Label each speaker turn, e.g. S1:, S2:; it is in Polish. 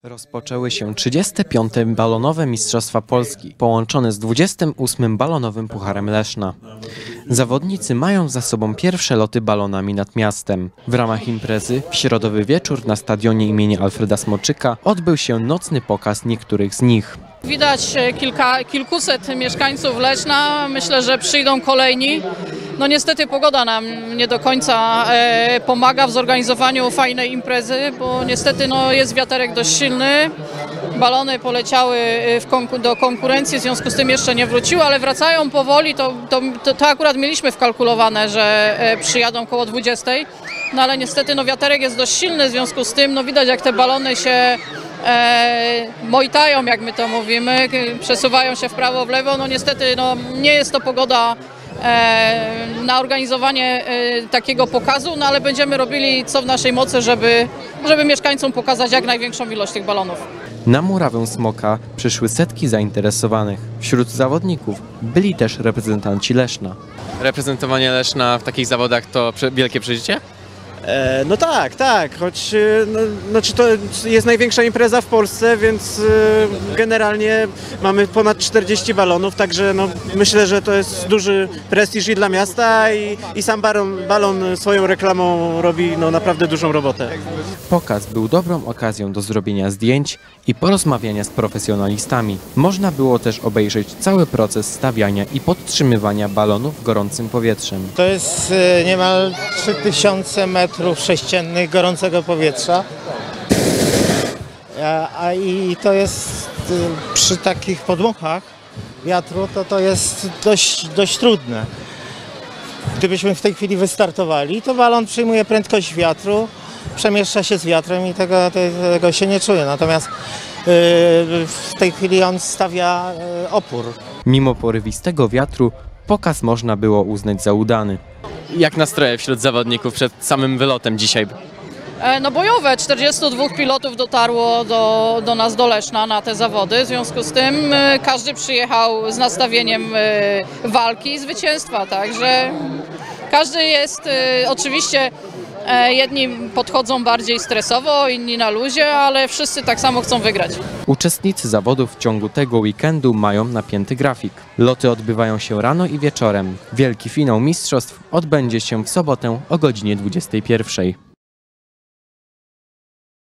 S1: Rozpoczęły się 35. balonowe Mistrzostwa Polski, połączone z 28. balonowym Pucharem Leszna. Zawodnicy mają za sobą pierwsze loty balonami nad miastem. W ramach imprezy w środowy wieczór na stadionie imienia Alfreda Smoczyka odbył się nocny pokaz niektórych z nich.
S2: Widać kilkuset mieszkańców Leszna, myślę, że przyjdą kolejni. No niestety pogoda nam nie do końca pomaga w zorganizowaniu fajnej imprezy, bo niestety jest wiaterek dość silny. Balony poleciały do konkurencji, w związku z tym jeszcze nie wróciły, ale wracają powoli. To akurat mieliśmy wkalkulowane, że przyjadą koło 20. No ale niestety wiaterek jest dość silny, w związku z tym widać, jak te balony się mojtają, jak my to mówimy, przesuwają się w prawo, w lewo. No niestety nie jest to pogoda na organizowanie takiego pokazu, ale będziemy robili co w naszej mocy, żeby mieszkańcom pokazać jak największą ilość tych balonów.
S1: Na murawę Smoka przyszły setki zainteresowanych. Wśród zawodników byli też reprezentanci Leszna.
S3: Reprezentowanie Leszna w takich zawodach to wielkie przeżycie?
S4: No tak, choć to jest największa impreza w Polsce, więc generalnie mamy ponad 40 balonów, także myślę, że to jest duży prestiż i dla miasta i sam balon swoją reklamą robi naprawdę dużą robotę.
S1: Pokaz był dobrą okazją do zrobienia zdjęć i porozmawiania z profesjonalistami. Można było też obejrzeć cały proces stawiania i podtrzymywania balonów gorącym powietrzem.
S5: To jest niemal 3000 metrów sześciennych gorącego powietrza, i to jest przy takich podmuchach wiatru to jest dość trudne. Gdybyśmy w tej chwili wystartowali, to balon przyjmuje prędkość wiatru, przemieszcza się z wiatrem i tego się nie czuje, natomiast w tej chwili on stawia opór.
S1: Mimo porywistego wiatru pokaz można było uznać za udany.
S3: Jak nastroje wśród zawodników przed samym wylotem dzisiaj?
S2: Bojowe, 42 pilotów dotarło do nas do Leszna na te zawody, w związku z tym każdy przyjechał z nastawieniem walki i zwycięstwa, także każdy jest oczywiście, jedni podchodzą bardziej stresowo, inni na luzie, ale wszyscy tak samo chcą wygrać.
S1: Uczestnicy zawodów w ciągu tego weekendu mają napięty grafik. Loty odbywają się rano i wieczorem. Wielki finał mistrzostw odbędzie się w sobotę o godzinie 21.